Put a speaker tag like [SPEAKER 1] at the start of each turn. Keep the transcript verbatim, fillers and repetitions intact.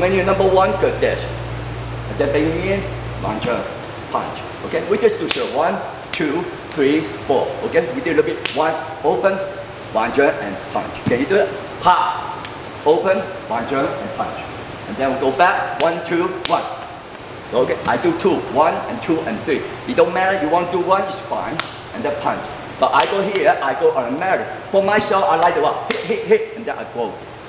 [SPEAKER 1] when you're number one, good dish. And then bring me in, launcher, punch. Okay, we just do so. One, two, three, four. Okay, we do a little bit. One, open, launcher, and punch. Can you do it? Pop, open, launcher, and punch. And then we go back. One, two, one. Okay, I do two. One, and two, and three. It don't matter. You want to do one, it's fine. And then punch. But I go here, I go automatic. For myself, I like to what? Hit, hit, hit, and then I go.